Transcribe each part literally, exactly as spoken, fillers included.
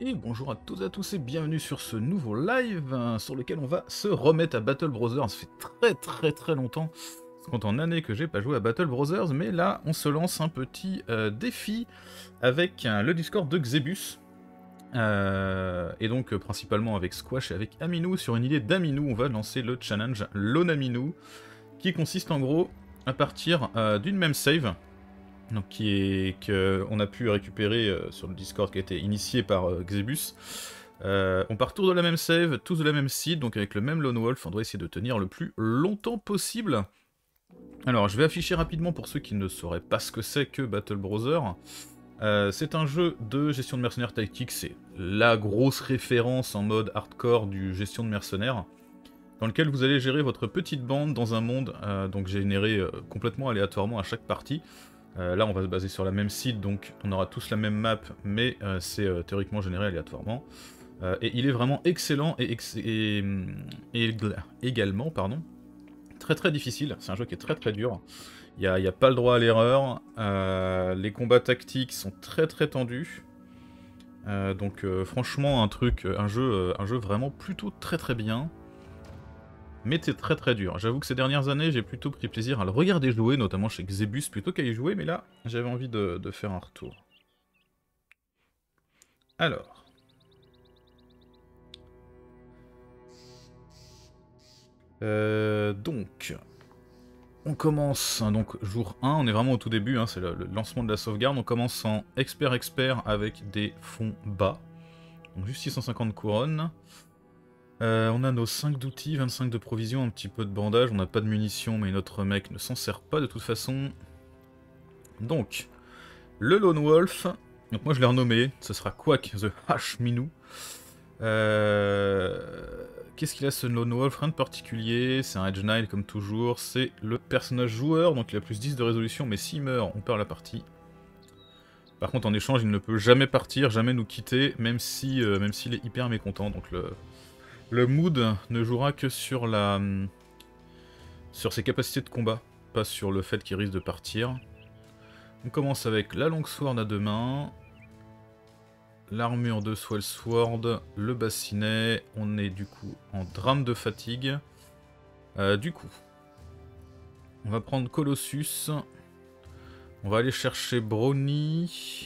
Et bonjour à toutes et à tous et bienvenue sur ce nouveau live hein, sur lequel on va se remettre à Battle Brothers. Ça fait très très très longtemps, ça compte en années que j'ai pas joué à Battle Brothers, mais là on se lance un petit euh, défi avec euh, le Discord de Xebus. Euh, et donc euh, principalement avec Squash et avec Aminou. Sur une idée d'Aminou, on va lancer le challenge Lonaminou, qui consiste en gros à partir euh, d'une même save. Donc qui est qu'on a pu récupérer euh, sur le Discord qui a été initié par euh, Xebus. Euh, on part tous de la même save, tous de la même seed, donc avec le même Lone Wolf, on doit essayer de tenir le plus longtemps possible. Alors je vais afficher rapidement pour ceux qui ne sauraient pas ce que c'est que Battle Brothers. Euh, c'est un jeu de gestion de mercenaires tactiques, c'est la grosse référence en mode hardcore du gestion de mercenaires, dans lequel vous allez gérer votre petite bande dans un monde euh, donc généré euh, complètement aléatoirement à chaque partie. Euh, là on va se baser sur la même site, donc on aura tous la même map, mais euh, c'est euh, théoriquement généré aléatoirement. Euh, et il est vraiment excellent et, ex et, et également pardon, très très difficile, c'est un jeu qui est très très dur. Il n'y a, a pas le droit à l'erreur, euh, les combats tactiques sont très très tendus. Euh, donc euh, franchement un truc, un jeu, euh, un jeu vraiment plutôt très très bien. Mais c'est très très dur. J'avoue que ces dernières années, j'ai plutôt pris plaisir à le regarder jouer, notamment chez Xebus, plutôt qu'à y jouer, mais là, j'avais envie de, de faire un retour. Alors. Euh, donc. On commence, hein, donc jour un, on est vraiment au tout début, hein, c'est le, le lancement de la sauvegarde. On commence en expert-expert avec des fonds bas. Donc juste six cent cinquante couronnes. Euh, on a nos cinq d'outils, vingt-cinq de provisions, un petit peu de bandage, on n'a pas de munitions mais notre mec ne s'en sert pas de toute façon. Donc, le Lone Wolf, donc moi je l'ai renommé, ce sera Quack the Hash Minou. Euh... Qu'est-ce qu'il a ce Lone Wolf? Rien de particulier, c'est un Edge Knight comme toujours, c'est le personnage joueur, donc il a plus dix de résolution, mais s'il meurt, on perd la partie. Par contre en échange il ne peut jamais partir, jamais nous quitter, même si euh, même s'il est hyper mécontent, donc le... Le mood ne jouera que sur la sur ses capacités de combat, pas sur le fait qu'il risque de partir. On commence avec la longsword à deux mains, l'armure de Swellsword, le bassinet, on est du coup en drame de fatigue. Euh, du coup, on va prendre Colossus, on va aller chercher Brownie.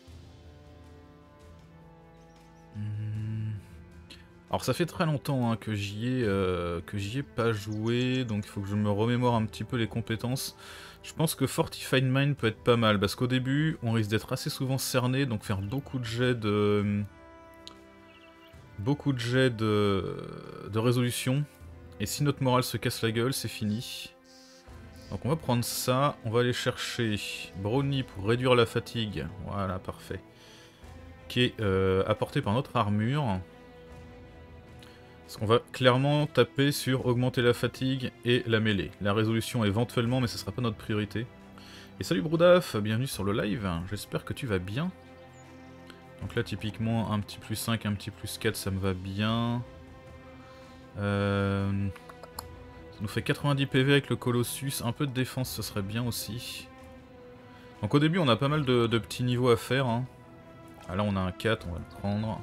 Hmm. Alors ça fait très longtemps hein, que j'y ai, euh, que j'y ai pas joué, donc il faut que je me remémore un petit peu les compétences. Je pense que Fortified Mind peut être pas mal, parce qu'au début, on risque d'être assez souvent cerné, donc faire beaucoup de jets de... Beaucoup de jets de... de résolution. Et si notre morale se casse la gueule, c'est fini. Donc on va prendre ça, on va aller chercher Brownie pour réduire la fatigue, voilà, parfait. Qui est euh, apporté par notre armure. Parce qu'on va clairement taper sur augmenter la fatigue et la mêlée. La résolution éventuellement, mais ce sera pas notre priorité. Et salut Broudaf, bienvenue sur le live, j'espère que tu vas bien. Donc là typiquement un petit plus cinq, un petit plus quatre, ça me va bien. Euh... Ça nous fait quatre-vingt-dix P V avec le Colossus, un peu de défense ce serait bien aussi. Donc au début on a pas mal de, de petits niveaux à faire. Hein. Ah, là on a un quatre, on va le prendre.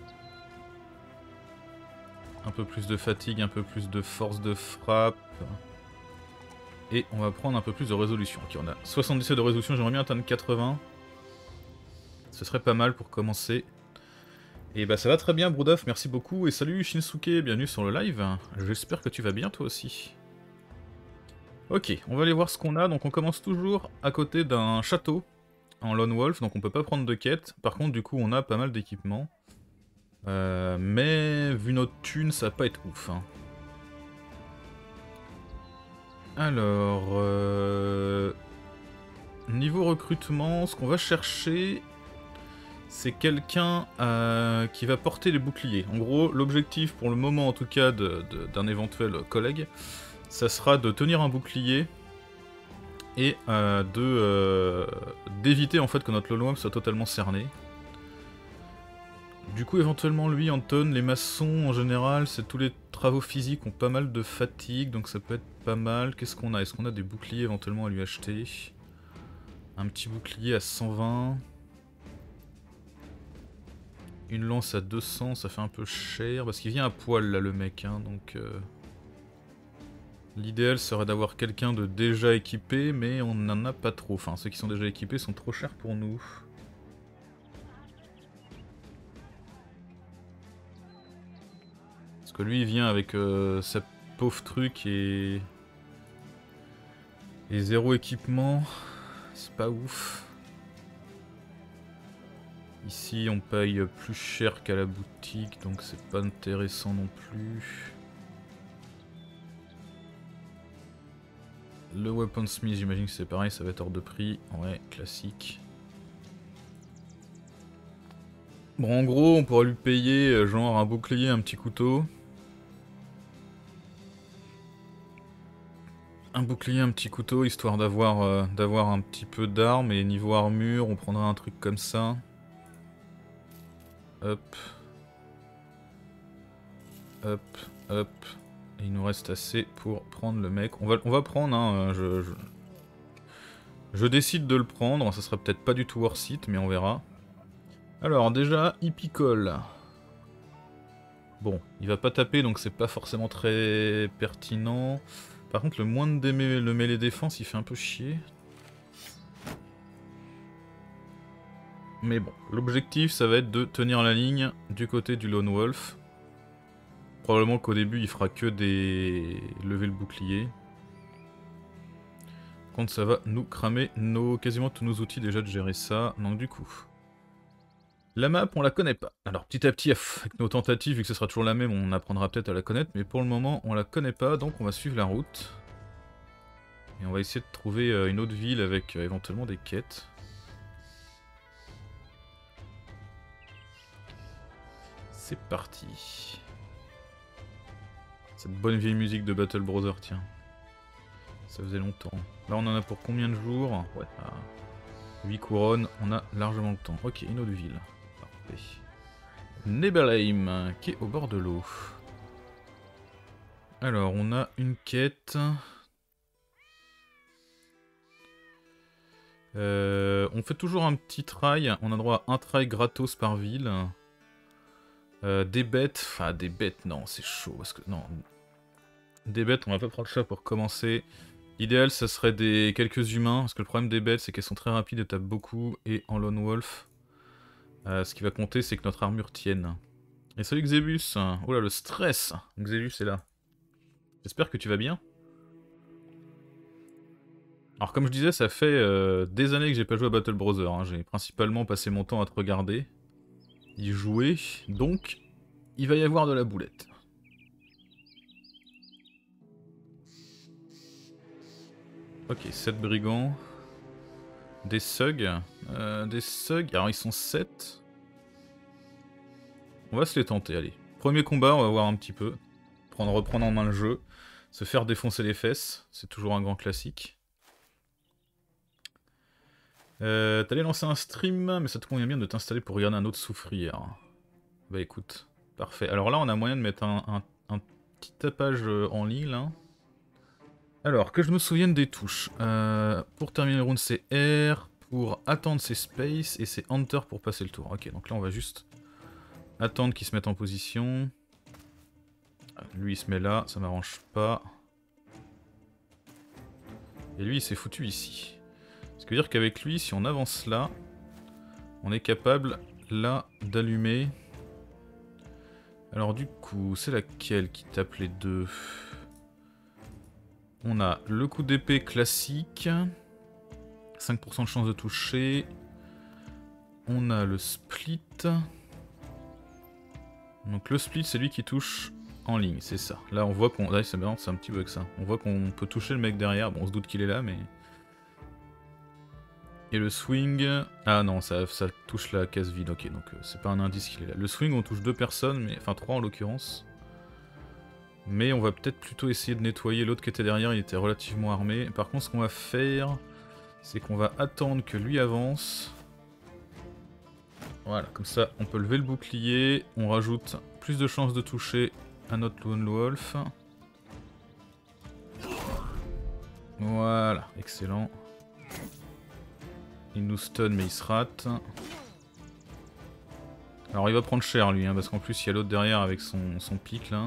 Un peu plus de fatigue, un peu plus de force de frappe. Et on va prendre un peu plus de résolution. Ok, on a soixante-dix-sept de résolution, j'aimerais bien atteindre quatre-vingts. Ce serait pas mal pour commencer. Et bah ça va très bien Broudaf, merci beaucoup. Et salut Shinsuke, bienvenue sur le live. J'espère que tu vas bien toi aussi. Ok, on va aller voir ce qu'on a. Donc on commence toujours à côté d'un château en Lone Wolf, donc on peut pas prendre de quête. Par contre du coup on a pas mal d'équipements. Euh, mais vu notre thune, ça va pas être ouf. Hein. Alors, euh... niveau recrutement, ce qu'on va chercher, c'est quelqu'un euh, qui va porter les boucliers. En gros, l'objectif pour le moment, en tout cas, d'un éventuel collègue, ça sera de tenir un bouclier et euh, de euh, d'éviter en fait que notre Lone Wolf soit totalement cerné. Du coup, éventuellement, lui, Anton, les maçons, en général, c'est tous les travaux physiques ont pas mal de fatigue, donc ça peut être pas mal. Qu'est-ce qu'on a? Est-ce qu'on a des boucliers éventuellement à lui acheter? Un petit bouclier à cent vingt. Une lance à deux cents, ça fait un peu cher. Parce qu'il vient à poil là le mec, hein, donc... Euh... L'idéal serait d'avoir quelqu'un de déjà équipé, mais on n'en a pas trop. Enfin, ceux qui sont déjà équipés sont trop chers pour nous. Parce que lui, il vient avec euh, sa pauvre truc et... Et zéro équipement. C'est pas ouf. Ici, on paye plus cher qu'à la boutique, donc c'est pas intéressant non plus. Le Weaponsmith, j'imagine que c'est pareil, ça va être hors de prix. Ouais, classique. Bon, en gros, on pourra lui payer genre un bouclier, un petit couteau. Un bouclier, un petit couteau, histoire d'avoir euh, d'avoir un petit peu d'armes. Et niveau armure, on prendra un truc comme ça. Hop. Hop, hop. Et il nous reste assez pour prendre le mec. On va, on va prendre, hein, je, je... Je décide de le prendre, ça sera peut-être pas du tout worth it, mais on verra. Alors déjà, il picole. Bon, il va pas taper, donc c'est pas forcément très pertinent. Par contre, le moins de le mêlée défense, il fait un peu chier. Mais bon, l'objectif, ça va être de tenir la ligne du côté du Lone Wolf. Probablement qu'au début, il fera que des... lever le bouclier. Par contre, ça va nous cramer nos... quasiment tous nos outils déjà de gérer ça. Donc du coup... La map, on la connaît pas. Alors petit à petit, avec nos tentatives, vu que ce sera toujours la même, on apprendra peut-être à la connaître. Mais pour le moment, on la connaît pas, donc on va suivre la route. Et on va essayer de trouver une autre ville avec euh, éventuellement des quêtes. C'est parti. Cette bonne vieille musique de Battle Brother, tiens. Ça faisait longtemps. Là, on en a pour combien de jours? Ouais, ah, huit couronnes, on a largement le temps. Ok, une autre ville. Parfait. Nebelheim, qui est au bord de l'eau. Alors, on a une quête. Euh, on fait toujours un petit try. On a droit à un try gratos par ville. Euh, des bêtes. Enfin, des bêtes, non, c'est chaud. Parce que, non. Des bêtes, on va pas prendre ça pour commencer. L'idéal, ça serait des quelques humains. Parce que le problème des bêtes, c'est qu'elles sont très rapides et tapent beaucoup. Et en Lone Wolf, euh, ce qui va compter, c'est que notre armure tienne. Et salut Xebus. Oh là, le stress. Xebus est là. J'espère que tu vas bien. Alors comme je disais, ça fait euh, des années que j'ai pas joué à Battle Brother, hein. J'ai principalement passé mon temps à te regarder, y jouer, donc il va y avoir de la boulette. Ok, sept brigands, des thugs, euh, des thugs, alors ils sont sept. On va se les tenter, allez. Premier combat, on va voir un petit peu, prendre, reprendre en main le jeu, se faire défoncer les fesses, c'est toujours un grand classique. Euh, T'allais lancer un stream, mais ça te convient bien de t'installer pour regarder un autre souffrir. Bah écoute, parfait. Alors là, on a moyen de mettre un, un, un petit tapage en ligne, là. Alors, que je me souvienne des touches. Euh, pour terminer le round, c'est R. Pour attendre, c'est Space. Et c'est Enter pour passer le tour. Ok, donc là, on va juste attendre qu'il se mette en position. Lui, il se met là, ça m'arrange pas. Et lui, il s'est foutu ici. Ce qui veut dire qu'avec lui, si on avance là, on est capable, là, d'allumer. Alors du coup, c'est laquelle qui tape les deux? On a le coup d'épée classique. cinq pour cent de chance de toucher. On a le split. Donc le split, c'est lui qui touche en ligne, c'est ça. Là, on voit qu'on... Là, c'est marrant, c'est un petit bug ça. On voit qu'on peut toucher le mec derrière. Bon, on se doute qu'il est là, mais... Et le swing... Ah non, ça, ça touche la case vide, ok, donc euh, c'est pas un indice qu'il est là. Le swing, on touche deux personnes, mais enfin trois en l'occurrence. Mais on va peut-être plutôt essayer de nettoyer l'autre qui était derrière, il était relativement armé. Par contre, ce qu'on va faire, c'est qu'on va attendre que lui avance. Voilà, comme ça, on peut lever le bouclier, on rajoute plus de chances de toucher à notre Lone Wolf. Voilà, excellent. Il nous stun mais il se rate. Alors il va prendre cher lui, hein, parce qu'en plus il y a l'autre derrière avec son, son pic là.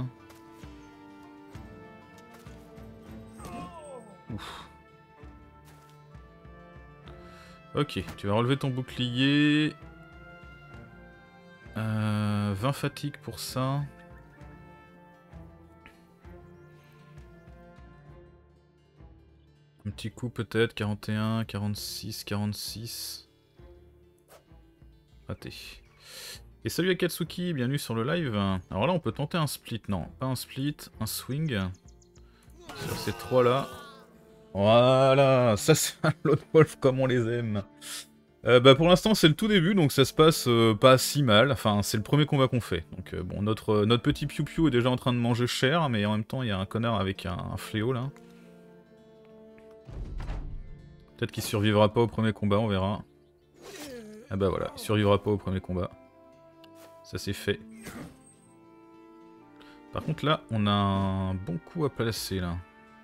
Ouf. Ok, tu vas relever ton bouclier. Euh, vingt fatigue pour ça. Un petit coup peut-être, quarante et un, quarante-six, quarante-six. Raté. Et salut Akatsuki, bienvenue sur le live. Alors là on peut tenter un split, non, pas un split, un swing. Sur ces trois là. Voilà, ça c'est un Lone Wolf comme on les aime. Euh, bah pour l'instant c'est le tout début donc ça se passe euh, pas si mal, enfin c'est le premier combat qu'on fait. Donc euh, bon notre, euh, notre petit Piu Piu est déjà en train de manger cher mais en même temps il y a un connard avec un, un fléau là. Peut-être qu'il survivra pas au premier combat, on verra. Ah bah voilà, il survivra pas au premier combat. Ça c'est fait. Par contre là on a un bon coup à placer là.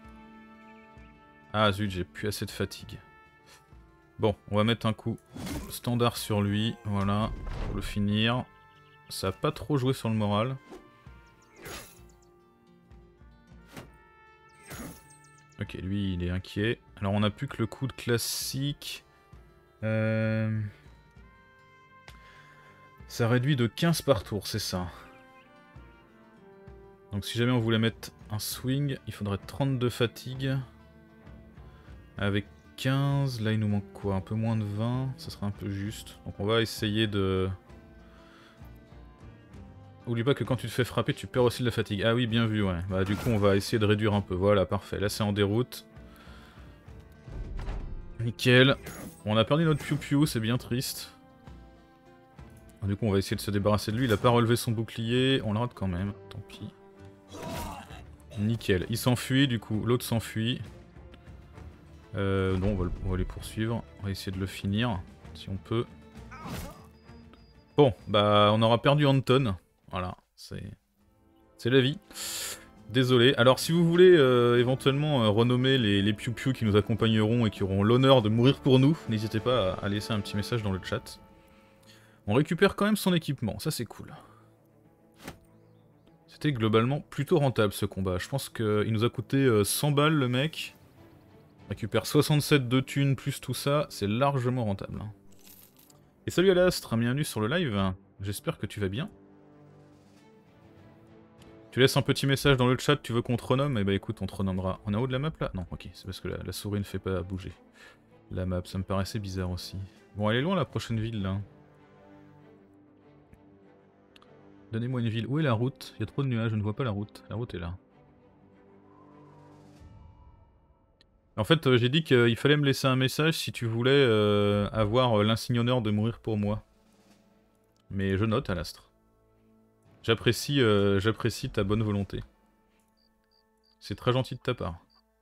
Ah zut, j'ai plus assez de fatigue. Bon, on va mettre un coup standard sur lui, voilà, pour le finir. Ça a pas trop joué sur le moral. Ok, lui il est inquiet. Alors on a plus que le coup de classique. Euh... Ça réduit de quinze par tour, c'est ça. Donc si jamais on voulait mettre un swing, il faudrait trente-deux fatigue. Avec quinze, là il nous manque quoi? Un peu moins de vingt, ça serait un peu juste. Donc on va essayer de... Oublie pas que quand tu te fais frapper, tu perds aussi de la fatigue. Ah oui, bien vu, ouais. Bah du coup on va essayer de réduire un peu. Voilà, parfait. Là c'est en déroute. Nickel. Bon, on a perdu notre Piu Piu, c'est bien triste. Du coup on va essayer de se débarrasser de lui. Il a pas relevé son bouclier, on le rate quand même. Tant pis. Nickel. Il s'enfuit du coup, l'autre s'enfuit. Euh, non, on va, on va les poursuivre. On va essayer de le finir, si on peut. Bon, bah on aura perdu Anton. Voilà, c'est c'est la vie. Désolé. Alors si vous voulez euh, éventuellement euh, renommer les, les Piu Piu qui nous accompagneront et qui auront l'honneur de mourir pour nous, n'hésitez pas à, à laisser un petit message dans le chat. On récupère quand même son équipement, ça c'est cool. C'était globalement plutôt rentable ce combat. Je pense qu'il nous a coûté euh, cent balles le mec. On récupère soixante-sept de thunes plus tout ça, c'est largement rentable. Et salut Alastre, bienvenue sur le live. J'espère que tu vas bien. Tu laisses un petit message dans le chat, tu veux qu'on te renomme? Eh bah écoute, on te renommera. On est en haut de la map là? Non, ok, c'est parce que la, la souris ne fait pas bouger la map, ça me paraissait bizarre aussi. Bon, elle est loin la prochaine ville là. Donnez-moi une ville. Où est la route? Il y a trop de nuages, je ne vois pas la route. La route est là. En fait, euh, j'ai dit qu'il fallait me laisser un message si tu voulais euh, avoir euh, l'insigne honneur de mourir pour moi. Mais je note, Alastre. J'apprécie euh, j'apprécie ta bonne volonté. C'est très gentil de ta part.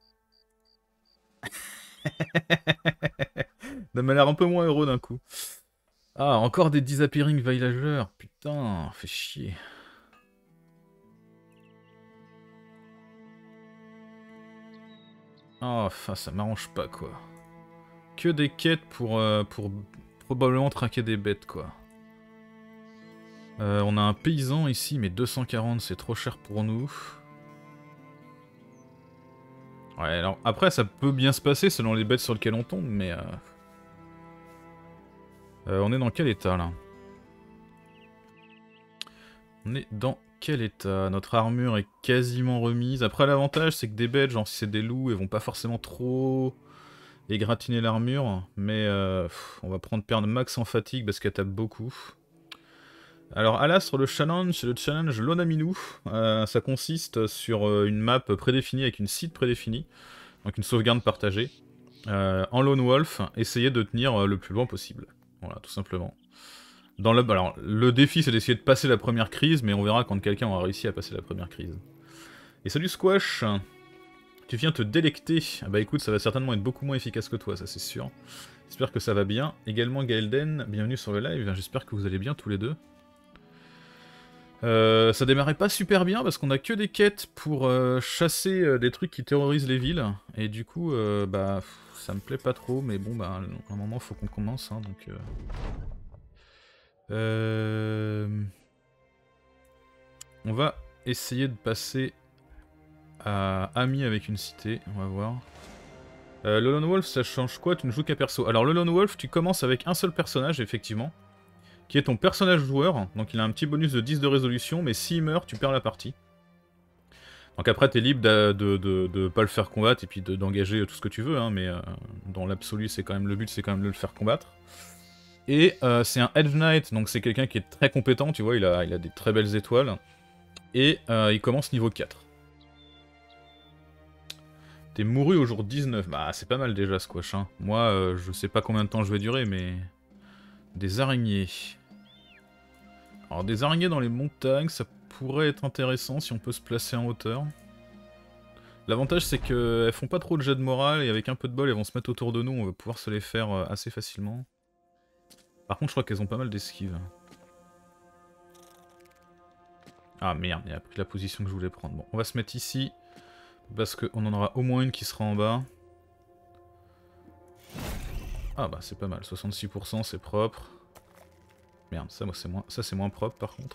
Ça m'a l'air un peu moins heureux d'un coup. Ah, encore des disappearing villagers. Putain, fait chier. Ah, enfin, ça m'arrange pas, quoi. Que des quêtes pour, euh, pour probablement traquer des bêtes, quoi. Euh, on a un paysan ici, mais deux cent quarante, c'est trop cher pour nous. Ouais, alors après, ça peut bien se passer selon les bêtes sur lesquelles on tombe, mais... Euh... Euh, on est dans quel état, là? On est dans quel état? Notre armure est quasiment remise. Après, l'avantage, c'est que des bêtes, genre si c'est des loups, elles vont pas forcément trop égratigner l'armure. Mais euh, pff, on va prendre perdre max en fatigue parce qu'elle tape beaucoup. Alors, Alastre, le challenge, c'est le challenge Lonaminou. Euh, ça consiste sur euh, une map prédéfinie avec une site prédéfinie. Donc une sauvegarde partagée. Euh, en Lone Wolf, essayer de tenir le plus loin possible. Voilà, tout simplement. Dans le, alors, le défi, c'est d'essayer de passer la première crise, mais on verra quand quelqu'un aura réussi à passer la première crise. Et salut Squash, tu viens te délecter. Ah bah écoute, ça va certainement être beaucoup moins efficace que toi, ça c'est sûr. J'espère que ça va bien. Également Gaelden, bienvenue sur le live, j'espère que vous allez bien tous les deux. Euh, ça démarrait pas super bien parce qu'on a que des quêtes pour euh, chasser euh, des trucs qui terrorisent les villes. Et du coup, euh, bah, ça me plaît pas trop, mais bon, bah, à un moment, faut qu'on commence, hein, donc... Euh... Euh... On va essayer de passer à ami avec une cité, on va voir. Euh, le Lone Wolf, ça change quoi? Tu ne joues qu'à perso. Alors le Lone Wolf, tu commences avec un seul personnage, effectivement, qui est ton personnage joueur. Donc il a un petit bonus de dix de résolution, mais s'il meurt, tu perds la partie. Donc après, t'es libre de, de, de, de pas le faire combattre et puis d'engager tout ce que tu veux, hein, mais euh, dans l'absolu, c'est quand même le but, c'est quand même de le faire combattre. Et euh, c'est un Edge Knight, donc c'est quelqu'un qui est très compétent, tu vois, il a, il a des très belles étoiles. Et euh, il commence niveau quatre. T'es mouru au jour dix-neuf, bah c'est pas mal déjà Squash, hein. Moi, euh, je sais pas combien de temps je vais durer, mais... Des araignées. Alors des araignées dans les montagnes, ça pourrait être intéressant si on peut se placer en hauteur. L'avantage c'est qu'elles font pas trop de jet de morale, et avec un peu de bol, elles vont se mettre autour de nous, on va pouvoir se les faire assez facilement. Par contre, je crois qu'elles ont pas mal d'esquives. Ah merde, il a pris la position que je voulais prendre. Bon, on va se mettre ici, parce qu'on en aura au moins une qui sera en bas. Ah bah c'est pas mal, soixante-six pour cent c'est propre. Merde, ça, moi, c'est moins... ça c'est moins propre par contre.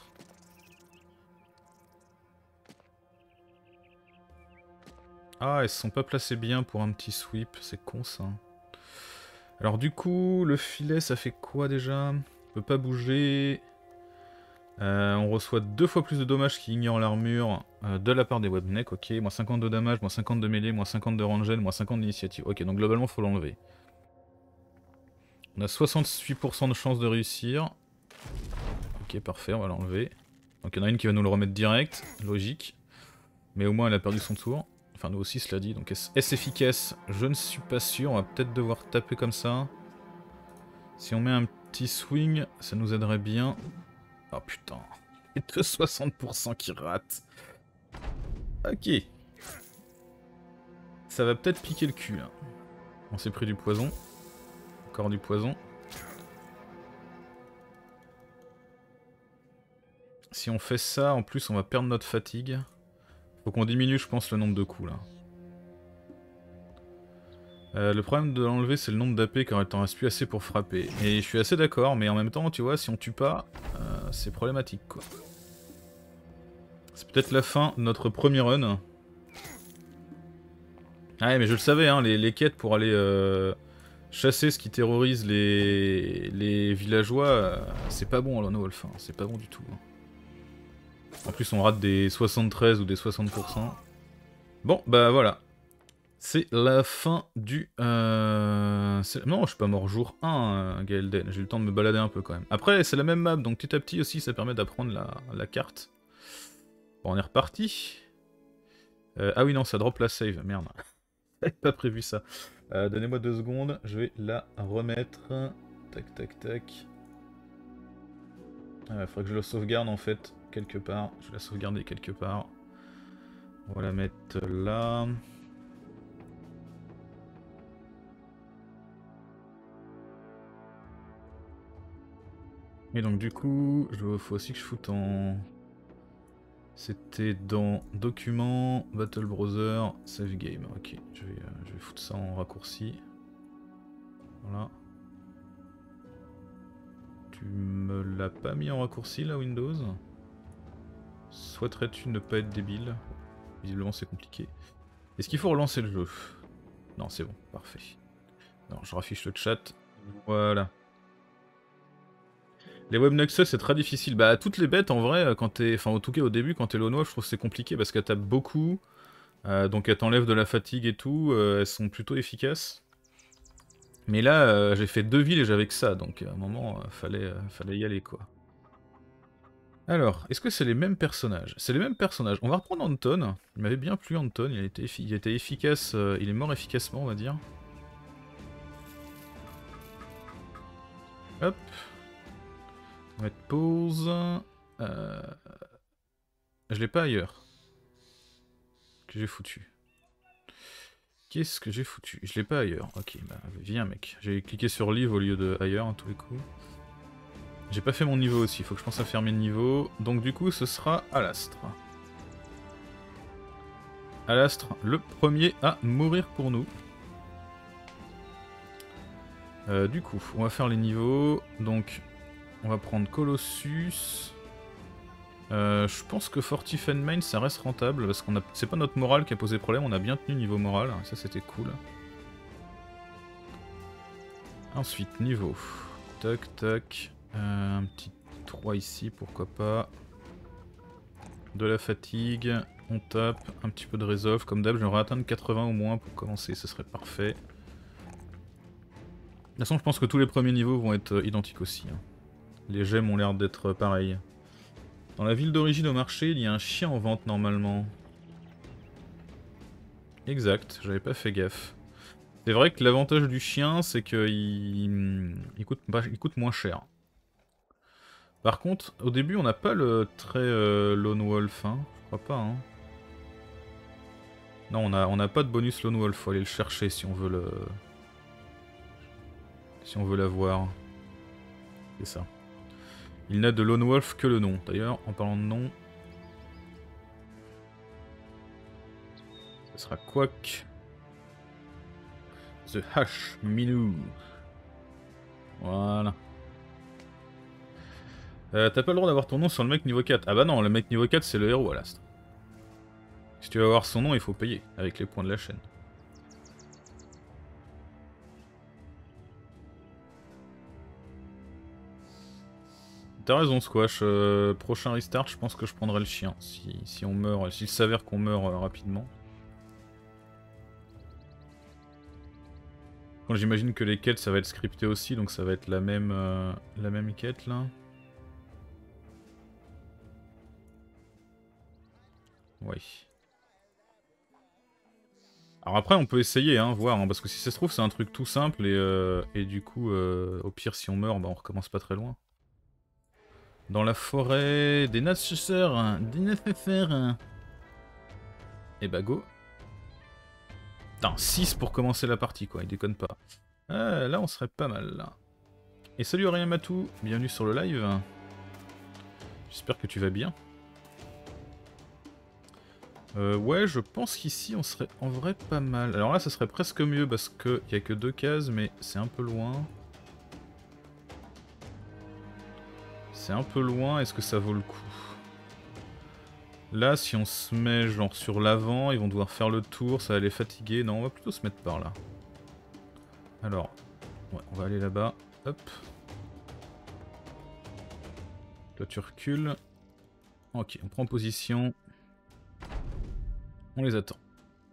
Ah, elles se sont pas placées bien pour un petit sweep, c'est con ça. Alors du coup, le filet ça fait quoi déjà? On peut pas bouger. Euh, on reçoit deux fois plus de dommages qui ignorent l'armure euh, de la part des webnecks, ok. Moins cinquante de damage, moins cinquante de mêlée, moins cinquante de rangel, moins cinquante d'initiative. Ok, donc globalement faut l'enlever. On a soixante-huit pour cent de chance de réussir. Ok, parfait, on va l'enlever. Donc il y en a une qui va nous le remettre direct, logique. Mais au moins elle a perdu son tour. Enfin nous aussi cela dit, donc est-ce efficace? Je ne suis pas sûr, on va peut-être devoir taper comme ça. Si on met un petit swing, ça nous aiderait bien. Oh putain, et de soixante pour cent qui ratent. Ok. Ça va peut-être piquer le cul là. On s'est pris du poison. Encore du poison. Si on fait ça, en plus on va perdre notre fatigue. Faut qu'on diminue je pense le nombre de coups là. Euh, le problème de l'enlever c'est le nombre d'A P quand il t'en reste plus assez pour frapper. Et je suis assez d'accord, mais en même temps tu vois, si on tue pas, euh, c'est problématique quoi. C'est peut-être la fin de notre premier run. Ah ouais mais je le savais, hein, les, les quêtes pour aller euh, chasser ce qui terrorise les, les villageois, euh, c'est pas bon à Lone Wolf, hein, c'est pas bon du tout. Hein. En plus on rate des soixante-treize ou des soixante pour cent. Bon bah voilà. C'est la fin du... Euh... Non, je suis pas mort jour un, euh, Gaelden. J'ai eu le temps de me balader un peu quand même. Après, c'est la même map, donc petit à petit aussi, ça permet d'apprendre la, la carte. Bon, on est reparti. Euh, ah oui, non, ça drop la save. Merde. J'avais pas prévu ça. Euh, Donnez-moi deux secondes, je vais la remettre. Tac, tac, tac. Il faudrait que je la sauvegarde en fait, quelque part. Je vais la sauvegarder quelque part. On va la mettre là. Et donc du coup, il faut aussi que je foute en... C'était dans Documents, Battle Browser, Save Game. Ok, je vais, euh, je vais foutre ça en raccourci. Voilà. Tu me l'as pas mis en raccourci là, Windows? Souhaiterais-tu ne pas être débile? Visiblement c'est compliqué. Est-ce qu'il faut relancer le jeu? Non, c'est bon, parfait. Alors je raffiche le chat. Voilà. Les webnuxels c'est très difficile. Bah toutes les bêtes en vrai, quand t'es... Enfin en tout cas au début quand t'es Lone Wolf, je trouve que c'est compliqué parce qu'elles tapent beaucoup. Euh, donc elles t'enlèvent de la fatigue et tout, euh, elles sont plutôt efficaces. Mais là euh, j'ai fait deux villes et j'avais que ça, donc à un moment euh, fallait, euh, fallait y aller quoi. Alors, est-ce que c'est les mêmes personnages? C'est les mêmes personnages. On va reprendre Anton. Il m'avait bien plu Anton, il a été, effi il a été efficace, euh, il est mort efficacement on va dire. Hop. On va mettre pause. Euh... Je l'ai pas ailleurs. Que j'ai foutu. Qu'est-ce que j'ai foutu? Je l'ai pas ailleurs. Ok, bah viens mec. J'ai cliqué sur live au lieu de ailleurs à tous les coups. J'ai pas fait mon niveau aussi, faut que je pense à faire mes niveaux. Donc du coup ce sera Alastre. Alastre, le premier à mourir pour nous. Euh, du coup, on va faire les niveaux. Donc, On va prendre Colossus. Euh, je pense que Fortif and Main ça reste rentable parce qu'on a, c'est pas notre morale qui a posé problème, on a bien tenu niveau moral, ça c'était cool. Ensuite niveau, tac tac, euh, un petit trois ici pourquoi pas. De la fatigue, on tape, un petit peu de résolve, comme d'hab j'aimerais atteindre quatre-vingts au moins pour commencer, ce serait parfait. De toute façon je pense que tous les premiers niveaux vont être identiques aussi. Hein. Les gemmes ont l'air d'être pareils. Dans la ville d'origine au marché, il y a un chien en vente normalement. Exact, j'avais pas fait gaffe. C'est vrai que l'avantage du chien, c'est qu'il il coûte, il coûte moins cher. Par contre, au début, on n'a pas le trait euh, Lone Wolf, hein. Je crois pas, hein. Non, on n'a on a pas de bonus Lone Wolf, faut aller le chercher si on veut le... Si on veut l'avoir. C'est ça. Il n'a de Lone Wolf que le nom. D'ailleurs, en parlant de nom... Ce sera Quack. The Hash Minou. Voilà. Euh, T'as pas le droit d'avoir ton nom sur le mec niveau quatre. Ah bah non, le mec niveau quatre c'est le héros à l'ast. Si tu veux avoir son nom, il faut payer avec les points de la chaîne. T'as raison Squash, euh, prochain restart je pense que je prendrai le chien si, si on meurt, s'il s'avère qu'on meurt euh, rapidement. Quand j'imagine que les quêtes ça va être scripté aussi donc ça va être la même, euh, la même quête là. Oui. Alors après on peut essayer, hein, voir, hein, parce que si ça se trouve c'est un truc tout simple et, euh, et du coup euh, au pire si on meurt bah, on recommence pas très loin. Dans la forêt des nécessaires, des nécessaires. Et bah go. Putain, six pour commencer la partie quoi, il déconne pas. Ah, là on serait pas mal là. Et salut Aurélien Matou, bienvenue sur le live. J'espère que tu vas bien. Euh, ouais, je pense qu'ici on serait en vrai pas mal. Alors là ça serait presque mieux parce qu'il n'y a que deux cases mais c'est un peu loin. C'est un peu loin, est-ce que ça vaut le coup? Là si on se met genre sur l'avant, ils vont devoir faire le tour, ça va les fatiguer. Non, on va plutôt se mettre par là. Alors, ouais, on va aller là-bas. Hop. Toi tu recules. Ok, on prend position. On les attend.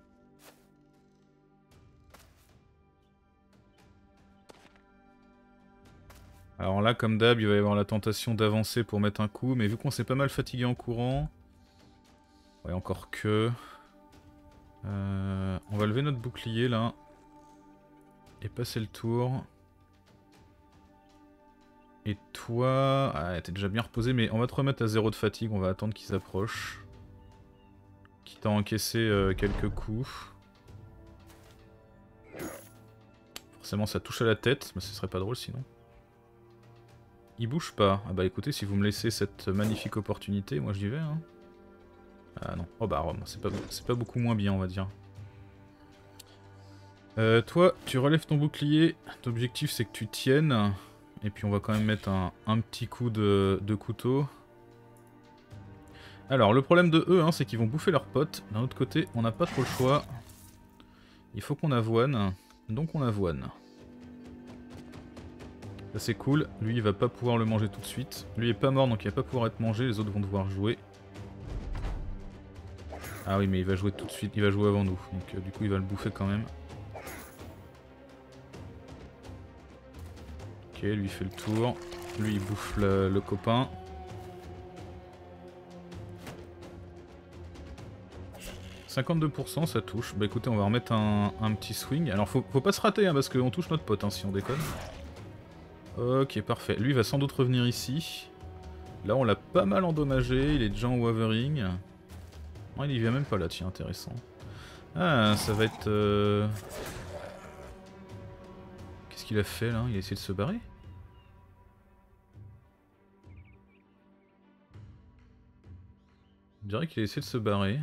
Alors là, comme d'hab, il va y avoir la tentation d'avancer pour mettre un coup, mais vu qu'on s'est pas mal fatigué en courant... Ouais, encore que... Euh, on va lever notre bouclier, là. Et passer le tour. Et toi... Ah, t'es déjà bien reposé, mais on va te remettre à zéro de fatigue, on va attendre qu'ils s'approchent. Quitte à encaisser euh, quelques coups. Forcément, ça touche à la tête, mais ce serait pas drôle sinon. Il bouge pas. Ah bah écoutez, si vous me laissez cette magnifique opportunité, moi j'y vais. Hein. Ah non. Oh bah Rome, c'est pas, pas beaucoup moins bien on va dire. Euh, toi, tu relèves ton bouclier. Ton objectif c'est que tu tiennes. Et puis on va quand même mettre un, un petit coup de, de couteau. Alors le problème de eux, hein, c'est qu'ils vont bouffer leurs potes. D'un autre côté, on n'a pas trop le choix. Il faut qu'on avoine. Donc on avoine. Ça c'est cool, lui il va pas pouvoir le manger tout de suite. Lui est pas mort donc il va pas pouvoir être mangé, les autres vont devoir jouer. Ah oui mais il va jouer tout de suite, il va jouer avant nous, donc euh, du coup il va le bouffer quand même. Ok, lui il fait le tour, lui il bouffe le, le copain. cinquante-deux pour cent ça touche, bah écoutez on va remettre un, un petit swing. Alors faut, faut pas se rater hein, parce qu'on touche notre pote hein, si on déconne. Ok, parfait. Lui va sans doute revenir ici. Là, on l'a pas mal endommagé. Il est déjà en wavering. Non, il y vient même pas là, tiens, intéressant. Ah, ça va être... Euh... Qu'est-ce qu'il a fait là? Il a essayé de se barrer? Je dirais qu'il a essayé de se barrer.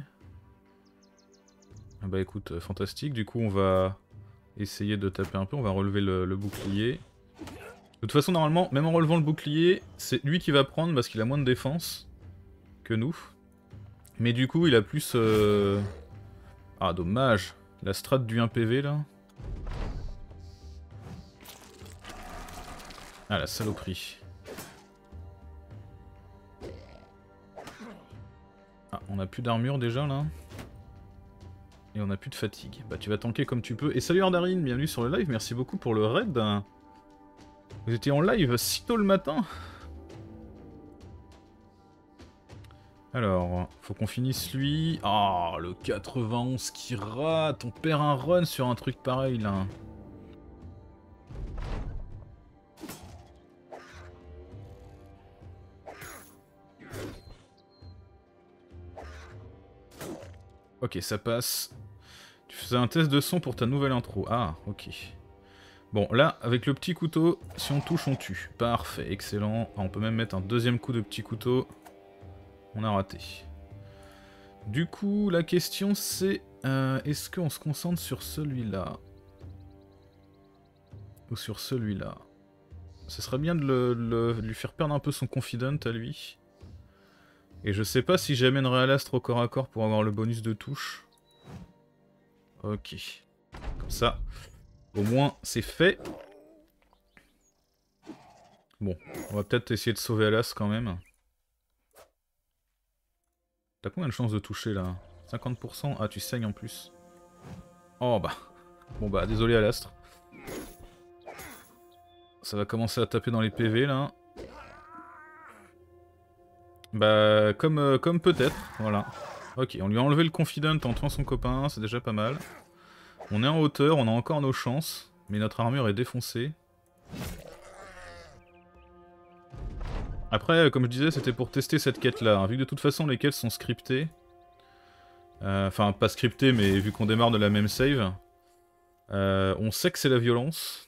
Ah bah écoute, euh, fantastique. Du coup, on va essayer de taper un peu. On va relever le, le bouclier. De toute façon, normalement, même en relevant le bouclier, c'est lui qui va prendre parce qu'il a moins de défense que nous. Mais du coup, il a plus... Euh... Ah, dommage. La strat du un P V, là. Ah, la saloperie. Ah, on a plus d'armure déjà, là. Et on a plus de fatigue. Bah, tu vas tanker comme tu peux. Et salut Ardarin, bienvenue sur le live. Merci beaucoup pour le raid. Vous étiez en live si tôt le matin. Alors, faut qu'on finisse lui. Ah, oh, le quatre-vingt-onze qui rate. On perd un run sur un truc pareil là. Ok, ça passe. Tu faisais un test de son pour ta nouvelle intro. Ah, ok. Bon, là, avec le petit couteau, si on touche, on tue. Parfait, excellent. Ah, on peut même mettre un deuxième coup de petit couteau. On a raté. Du coup, la question c'est... Euh, Est-ce qu'on se concentre sur celui-là? Ou sur celui-là? Ce serait bien de, le, le, de lui faire perdre un peu son confident à lui. Et je sais pas si j'amènerai Alastre au corps à corps pour avoir le bonus de touche. Ok. Comme ça, au moins c'est fait. Bon, on va peut-être essayer de sauver Alas quand même. T'as combien de chances de toucher là? cinquante pour cent? Ah, tu saignes en plus. Oh bah. Bon bah, désolé Alastre. Ça va commencer à taper dans les P V là. Bah, comme, euh, comme peut-être, voilà. Ok, on lui a enlevé le confident en tuant son copain, c'est déjà pas mal. On est en hauteur, on a encore nos chances, mais notre armure est défoncée. Après, comme je disais, c'était pour tester cette quête-là. Hein. Vu que de toute façon les quêtes sont scriptées, euh, enfin pas scriptées, mais vu qu'on démarre de la même save, euh, on sait que c'est la violence.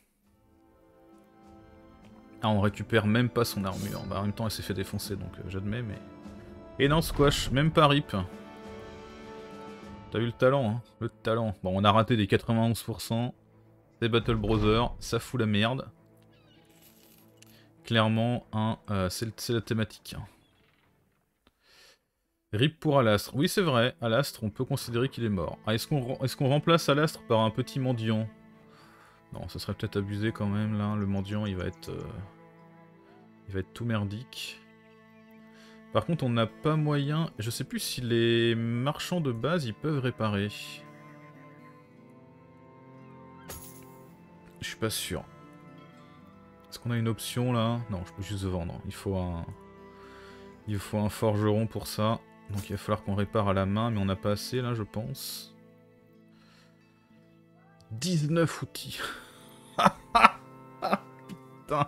Ah, on récupère même pas son armure. Bah, en même temps, elle s'est fait défoncer, donc euh, j'admets, mais... Et non, Squash, même pas rip. T'as eu le talent, hein, le talent. Bon, on a raté des quatre-vingt-onze pour cent. C'est Battle Brother, ça fout la merde. Clairement, hein, euh, c'est la thématique. Rip pour Alastre. Oui, c'est vrai, Alastre, on peut considérer qu'il est mort. Ah, est-ce qu'on est-ce qu'on remplace Alastre par un petit mendiant? Non, ça serait peut-être abusé quand même, là. Le mendiant, il va être... Euh... Il va être tout merdique. Par contre, on n'a pas moyen... Je sais plus si les marchands de base, ils peuvent réparer. Je suis pas sûr. Est-ce qu'on a une option, là? Non, je peux juste vendre. Il faut un... Il faut un forgeron pour ça. Donc il va falloir qu'on répare à la main, mais on n'a pas assez, là, je pense. dix-neuf outils. Putain.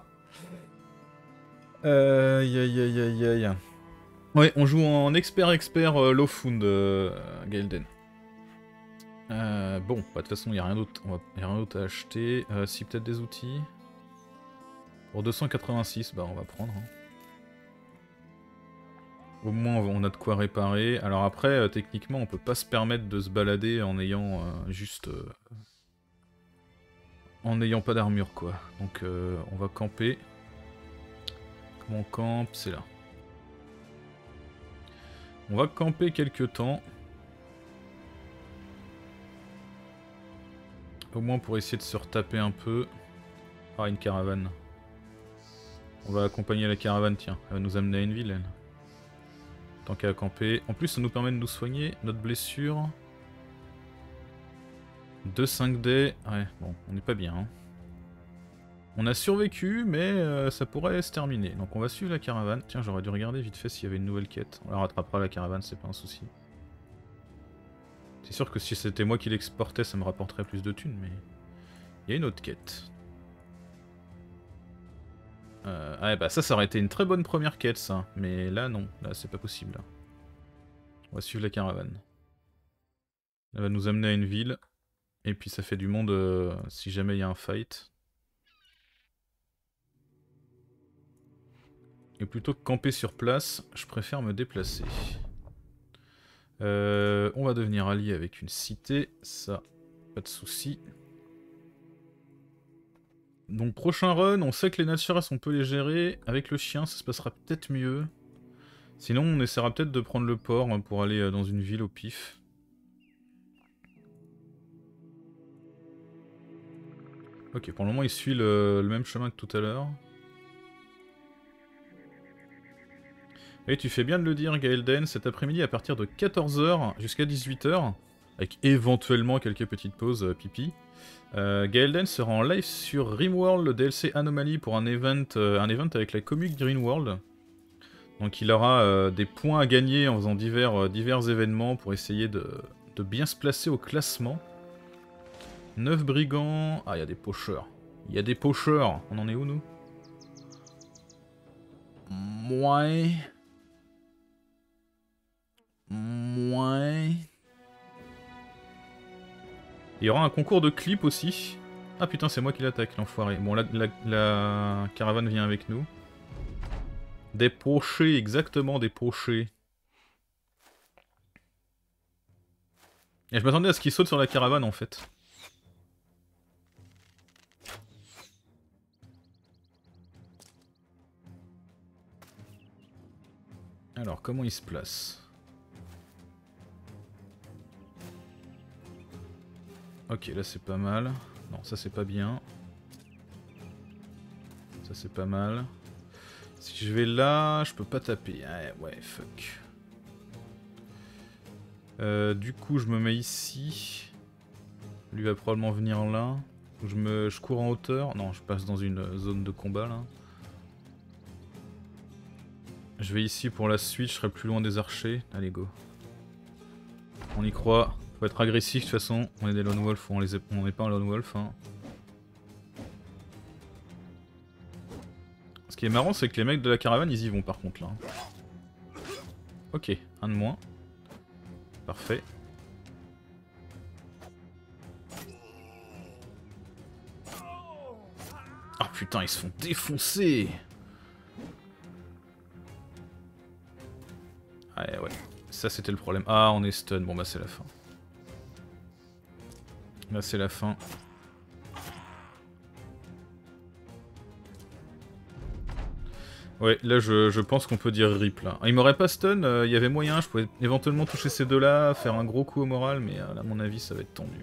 Aïe aïe aïe aïe aïe. Ouais, on joue en expert-expert euh, Lofund, euh, Gaelden. Euh, bon, bah, de toute façon, il n'y a rien d'autre à acheter. Euh, si, peut-être des outils. Pour deux cent quatre-vingt-six, bah on va prendre. Hein. Au moins, on a de quoi réparer. Alors après, euh, techniquement, on peut pas se permettre de se balader en ayant euh, juste... Euh, en n'ayant pas d'armure, quoi. Donc, euh, on va camper. Comment on campe? C'est là. On va camper quelques temps. Au moins pour essayer de se retaper un peu. Ah, une caravane. On va accompagner la caravane, tiens. Elle va nous amener à une ville, elle. Tant qu'à camper. En plus, ça nous permet de nous soigner notre blessure. deux cinq D. Ouais, bon, on n'est pas bien. Hein. On a survécu, mais euh, ça pourrait se terminer. Donc on va suivre la caravane. Tiens, j'aurais dû regarder vite fait s'il y avait une nouvelle quête. On la rattrapera la caravane, c'est pas un souci. C'est sûr que si c'était moi qui l'exportais, ça me rapporterait plus de thunes, mais... Il y a une autre quête. Euh, ah bah ça, ça aurait été une très bonne première quête, ça. Mais là, non. Là, c'est pas possible. Là. On va suivre la caravane. Elle va nous amener à une ville. Et puis ça fait du monde euh, si jamais il y a un fight. Et plutôt que camper sur place, je préfère me déplacer. Euh, on va devenir allié avec une cité. Ça, pas de souci. Donc prochain run, on sait que les Naturas on peut les gérer. Avec le chien ça se passera peut-être mieux. Sinon on essaiera peut-être de prendre le port pour aller dans une ville au pif. Ok, pour le moment il suit le, le même chemin que tout à l'heure. Et tu fais bien de le dire Gaelden, cet après-midi à partir de quatorze heures jusqu'à dix-huit heures, avec éventuellement quelques petites pauses euh, pipi, euh, Gaelden sera en live sur Rimworld, le D L C Anomaly pour un event, euh, un event avec la commune Greenworld. Donc il aura euh, des points à gagner en faisant divers, euh, divers événements pour essayer de, de bien se placer au classement. neuf brigands... Ah, il y a des pocheurs. Il y a des pocheurs. On en est où, nous? Mouais. Mouais. Il y aura un concours de clips aussi. Ah putain, c'est moi qui l'attaque, l'enfoiré. Bon, la, la, la caravane vient avec nous. Des pochés, exactement, des pochés. Et je m'attendais à ce qu'il saute sur la caravane, en fait. Alors, comment il se place? Ok, là c'est pas mal. Non, ça c'est pas bien. Ça c'est pas mal. Si je vais là, je peux pas taper. Ouais, ouais, fuck. Euh, du coup, je me mets ici. Lui va probablement venir là. Je, me, je cours en hauteur. Non, je passe dans une zone de combat là. Je vais ici pour la suite, je serai plus loin des archers. Allez, go. On y croit. Faut être agressif de toute façon. On est des lone wolf, on les est... on n'est pas un lone wolf. Hein. Ce qui est marrant, c'est que les mecs de la caravane, ils y vont par contre là. Ok, un de moins. Parfait. Ah putain, ils se font défoncer. Ouais, ouais. Ça, c'était le problème. Ah, on est stun. Bon, bah, c'est la fin. Là, c'est la fin. Ouais, là, je, je pense qu'on peut dire rip, là. Il m'aurait pas stun, il euh, y avait moyen, je pouvais éventuellement toucher ces deux-là, faire un gros coup au moral, mais euh, là, à mon avis, ça va être tendu.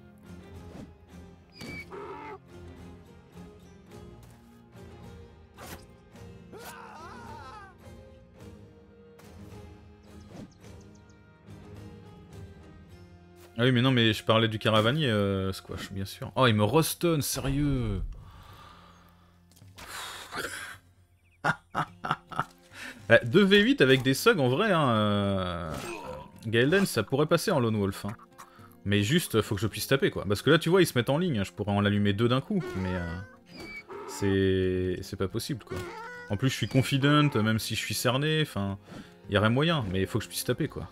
Ah oui, mais non, mais je parlais du caravanier, euh, Squash, bien sûr. Oh, il me restun, sérieux. Bah, deux v huit avec des sugs, en vrai, hein, euh... Gaelden, ça pourrait passer en lone wolf, hein. Mais juste, faut que je puisse taper, quoi. Parce que là, tu vois, ils se mettent en ligne, je pourrais en allumer deux d'un coup, mais... Euh... C'est... c'est pas possible, quoi. En plus, je suis confident, même si je suis cerné, enfin... Il y aurait moyen, mais il faut que je puisse taper, quoi.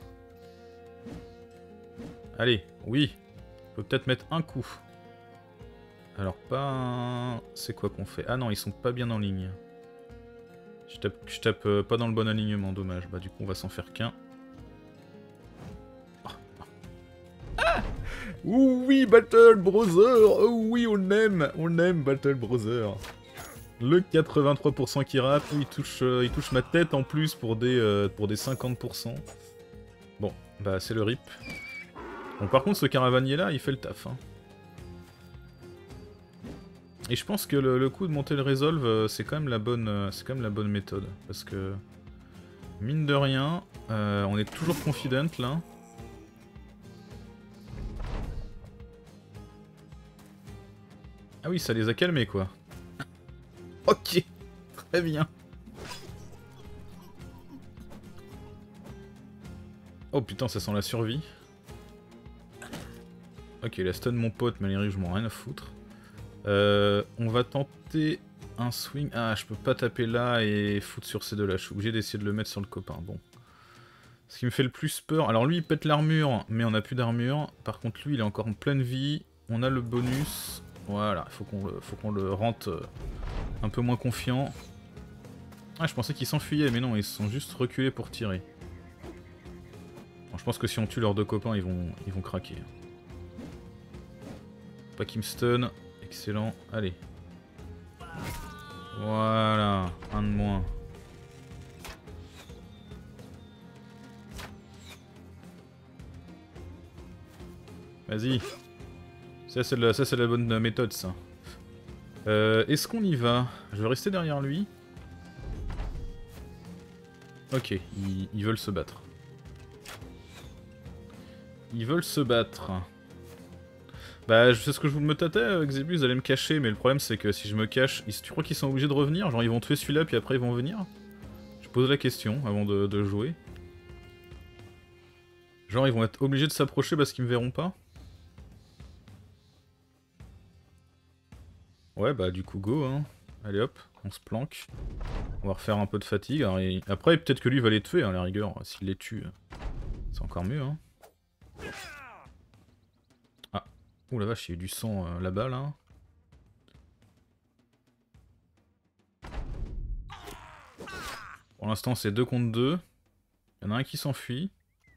Allez, oui. Faut peut-être mettre un coup. Alors, pas un... C'est quoi qu'on fait? Ah non, ils sont pas bien en ligne. Je tape, je tape euh, pas dans le bon alignement, dommage. Bah du coup, on va s'en faire qu'un. Oh, ah Ouh, oui, Battle Brother. Oh oui, on aime, on aime Battle Brother. Le quatre-vingt-trois pour cent qui rate, il touche, euh, il touche ma tête en plus pour des, euh, pour des cinquante pour cent. Bon, bah c'est le rip. Bon, par contre, ce caravanier là, il fait le taf. Hein. Et je pense que le, le coup de monter le resolve, euh, c'est quand même la bonne, euh, c'est quand même la bonne méthode, parce que mine de rien, euh, on est toujours confident là. Ah oui, ça les a calmés quoi. Ok, très bien. Oh putain, ça sent la survie. Ok, la stun mon pote, mais les rives, je m'en ai rien à foutre. Euh, on va tenter un swing. Ah, je peux pas taper là et foutre sur ces deux-là. Je suis obligé d'essayer de le mettre sur le copain. Bon. Ce qui me fait le plus peur... Alors lui, il pète l'armure, mais on n'a plus d'armure. Par contre, lui, il est encore en pleine vie. On a le bonus. Voilà, il faut qu'on le, faut qu'on le rente un peu moins confiant. Ah, je pensais qu'ils s'enfuyaient, mais non, ils se sont juste reculés pour tirer. Bon, je pense que si on tue leurs deux copains, ils vont, ils vont craquer. Pas qu'ils me stun. Excellent. Allez. Voilà, un de moins. Vas-y. Ça c'est la, la bonne méthode ça. Euh, Est-ce qu'on y va? Je vais rester derrière lui. Ok, ils, ils veulent se battre. Ils veulent se battre. Bah, je sais ce que je vous me tâtais, Xébus, vous allez me cacher, mais le problème c'est que si je me cache, tu crois qu'ils sont obligés de revenir? Genre ils vont tuer celui-là puis après ils vont venir? Je pose la question avant de, de jouer. Genre ils vont être obligés de s'approcher parce qu'ils me verront pas? Ouais bah du coup go hein. Allez hop, on se planque. On va refaire un peu de fatigue. Alors, il... Après peut-être que lui va les tuer à hein, la rigueur, s'il les tue. C'est encore mieux hein. Ah, ouh la vache, il y a eu du sang euh, là-bas là. Pour l'instant c'est deux contre deux. Il y en a un qui s'enfuit.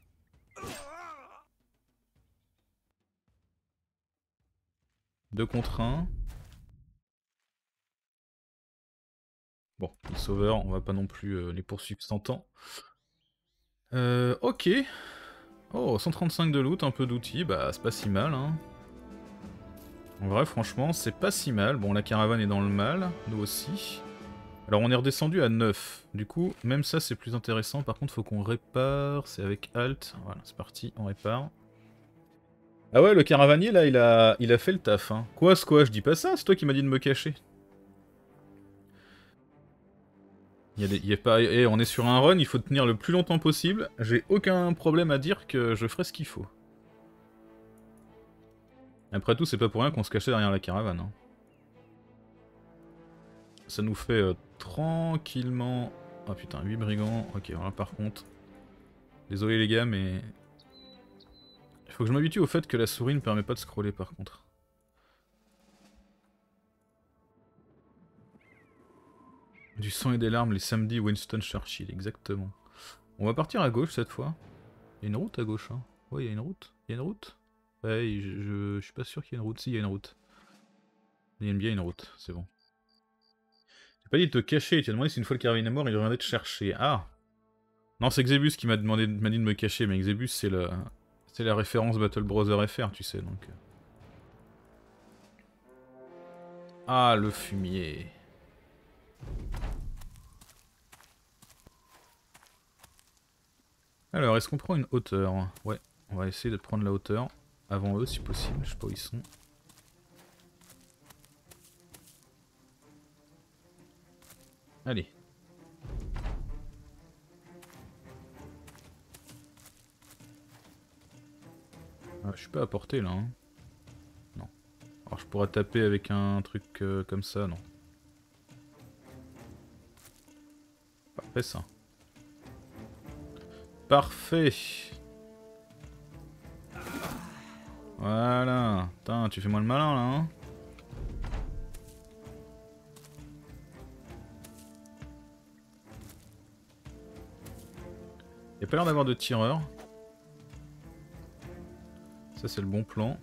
deux contre un. Bon, les sauveurs, on va pas non plus euh, les poursuivre sans temps. Euh, ok. Oh, cent trente-cinq de loot, un peu d'outils, bah c'est pas si mal hein. En vrai, franchement, c'est pas si mal. Bon, la caravane est dans le mal, nous aussi. Alors on est redescendu à neuf. Du coup, même ça c'est plus intéressant. Par contre, faut qu'on répare. C'est avec Alt. Voilà, c'est parti, on répare. Ah ouais, le caravanier là, il a, il a fait le taf. Hein. Quoi, c'est quoi? Je dis pas ça, c'est toi qui m'as dit de me cacher. Il y a des, il y a pas, eh, on est sur un run, il faut tenir le plus longtemps possible. J'ai aucun problème à dire que je ferai ce qu'il faut. Après tout, c'est pas pour rien qu'on se cachait derrière la caravane. Hein. Ça nous fait euh, tranquillement... Oh putain, huit brigands. Ok, voilà par contre... Désolé les gars, mais... Il faut que je m'habitue au fait que la souris ne permet pas de scroller par contre. Du sang et des larmes, les samedis Winston Churchill, exactement. On va partir à gauche cette fois. Il y a une route à gauche, hein. Ouais, il y a une route. Il y a une route. Ouais, je, je, je suis pas sûr qu'il y ait une route. Si, il y a une route. Il y a bien une route, c'est bon. J'ai pas dit de te cacher, tu as demandé si une fois le carabine est mort, il reviendrait te chercher. Ah! Non, c'est Xébus qui m'a demandé m'a dit de me cacher, mais Xébus c'est le... C'est la référence Battle Brother F R, tu sais, donc... Ah, le fumier. Alors, est-ce qu'on prend une hauteur? Ouais, on va essayer de prendre la hauteur. Avant eux, si possible, je sais pas où ils sont. Allez. Ah, je suis pas à portée, là, hein. Non. Alors, je pourrais taper avec un truc euh, comme ça, non. Parfait, ça. Parfait. Voilà. Putain, tu fais moi le malin, là, hein. Y'a pas l'air d'avoir de tireurs. Ça, c'est le bon plan.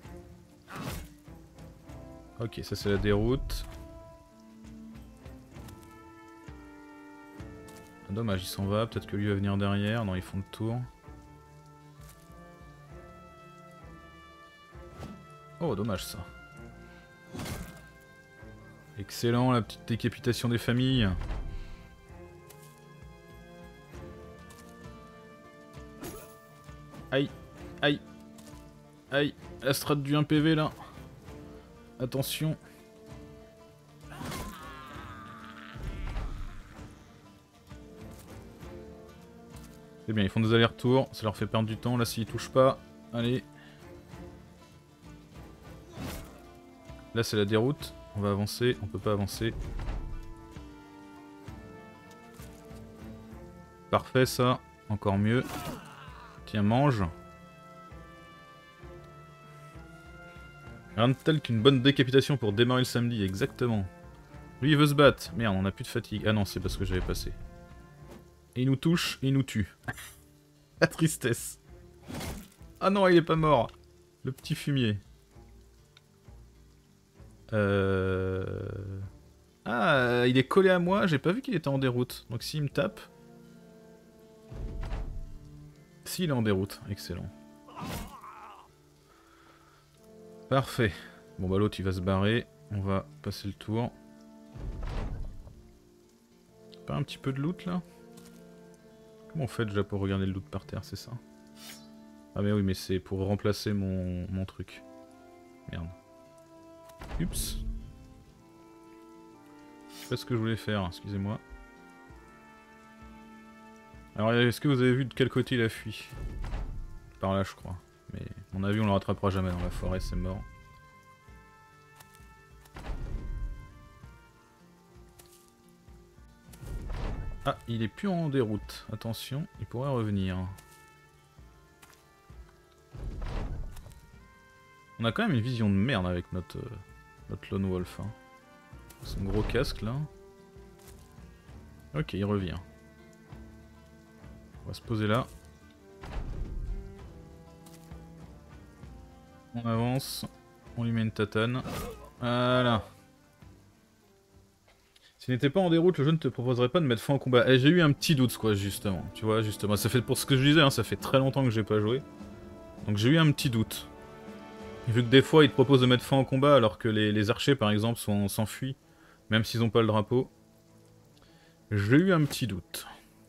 Ok, ça, c'est la déroute. Ah, dommage, il s'en va. Peut-être que lui va venir derrière. Non, ils font le tour. Oh, dommage ça. Excellent, la petite décapitation des familles. Aïe, aïe, aïe, la strat du un P V là. Attention. C'est bien, ils font des allers-retours, ça leur fait perdre du temps. Là, s'ils touchent pas, allez. Là, c'est la déroute. On va avancer, on peut pas avancer. Parfait, ça. Encore mieux. Tiens, mange. Rien de tel qu'une bonne décapitation pour démarrer le samedi, exactement. Lui, il veut se battre. Merde, on a plus de fatigue. Ah non, c'est parce que j'avais passé. Et il nous touche, et il nous tue. La tristesse. Ah non, il est pas mort. Le petit fumier. Euh... Ah, il est collé à moi, j'ai pas vu qu'il était en déroute. Donc s'il me tape... S'il est en déroute, excellent. Parfait. Bon bah l'autre il va se barrer, on va passer le tour. Pas un petit peu de loot là? Comment on fait déjà pour regarder le loot par terre, c'est ça? Ah mais oui, mais c'est pour remplacer mon, mon truc. Merde. Oups. Je sais pas ce que je voulais faire, excusez-moi. Alors est-ce que vous avez vu de quel côté il a fui? Par là je crois. Mais mon avis on le rattrapera jamais dans la forêt, c'est mort. Ah, il est plus en déroute. Attention, il pourrait revenir. On a quand même une vision de merde avec notre, euh, notre Lone Wolf. Hein. Son gros casque là. Ok, il revient. On va se poser là. On avance. On lui met une tatane. Voilà. S'il n'était pas en déroute, le jeu ne te proposerait pas de mettre fin au combat. Eh, j'ai eu un petit doute, quoi, justement. Tu vois, justement. Ça fait pour ce que je disais, hein, ça fait très longtemps que j'ai pas joué. Donc j'ai eu un petit doute. Vu que des fois, ils te proposent de mettre fin au combat alors que les, les archers, par exemple, s'enfuient. Même s'ils n'ont pas le drapeau. J'ai eu un petit doute.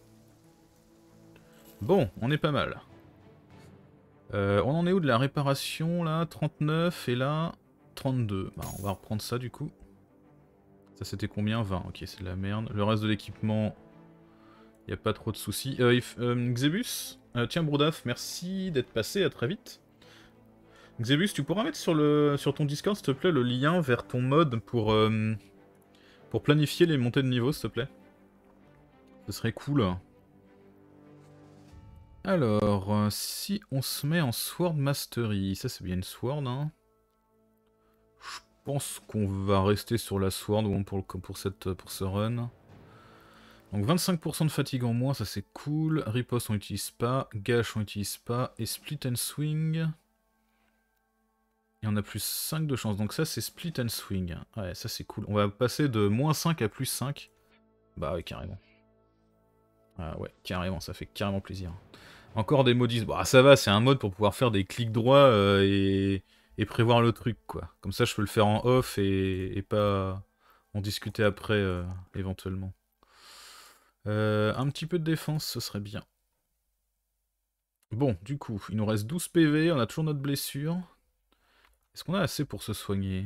Bon, on est pas mal. Euh, on en est où de la réparation, là? trente-neuf, et là... trente-deux. Bah, on va reprendre ça, du coup. Ça, c'était combien? vingt. Ok, c'est de la merde. Le reste de l'équipement... Y a pas trop de soucis. Euh, if, euh, Xebus euh, Tiens, Brodaf, merci d'être passé, à très vite. Xebus, tu pourras mettre sur, le, sur ton Discord, s'il te plaît, le lien vers ton mode pour, euh, pour planifier les montées de niveau, s'il te plaît. Ce serait cool. Alors, euh, si on se met en Sword Mastery, ça c'est bien une Sword, hein. Je pense qu'on va rester sur la Sword pour, pour, cette, pour ce run. Donc vingt-cinq pour cent de fatigue en moins, ça c'est cool. Riposte on n'utilise pas, Gâche on n'utilise pas, et Split and Swing... Et on a plus cinq de chance, donc ça c'est Split and Swing. Ouais, ça c'est cool. On va passer de moins cinq à plus cinq. Bah ouais, carrément. Ah ouais, carrément, ça fait carrément plaisir. Encore des modis. Bah ça va, c'est un mode pour pouvoir faire des clics droits euh, et... et prévoir le truc, quoi. Comme ça je peux le faire en off et, et pas en discuter après, euh, éventuellement. Euh, un petit peu de défense, ce serait bien. Bon, du coup, il nous reste douze P V, on a toujours notre blessure. Est-ce qu'on a assez pour se soigner?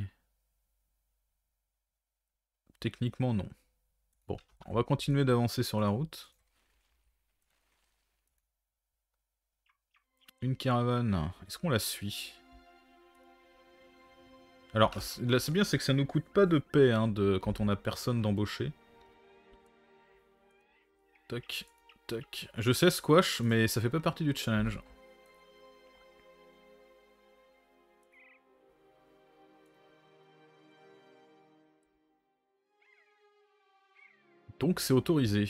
Techniquement, non. Bon, on va continuer d'avancer sur la route. Une caravane, est-ce qu'on la suit? Alors, là c'est bien, c'est que ça nous coûte pas de paix hein, de... quand on a personne d'embauché. Toc, toc. Je sais squash, mais ça fait pas partie du challenge. Donc c'est autorisé.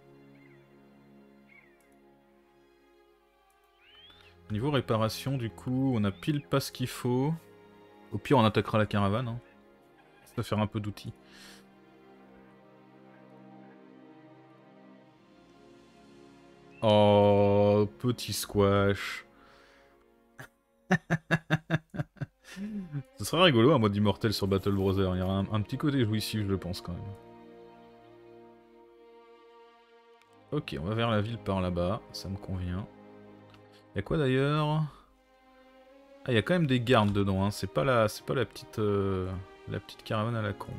Niveau réparation, du coup, on a pile pas ce qu'il faut. Au pire, on attaquera la caravane. Hein. Ça va faire un peu d'outils. Oh, petit squash. Ce serait rigolo un mode immortel sur Battle Brother. Il y aura un, un petit côté jouissif, je pense, quand même. Ok, on va vers la ville par là-bas. Ça me convient. Y'a quoi d'ailleurs? Ah, il y a quand même des gardes dedans, hein. C'est pas la, c'est pas la petite, euh, la petite caravane à la con.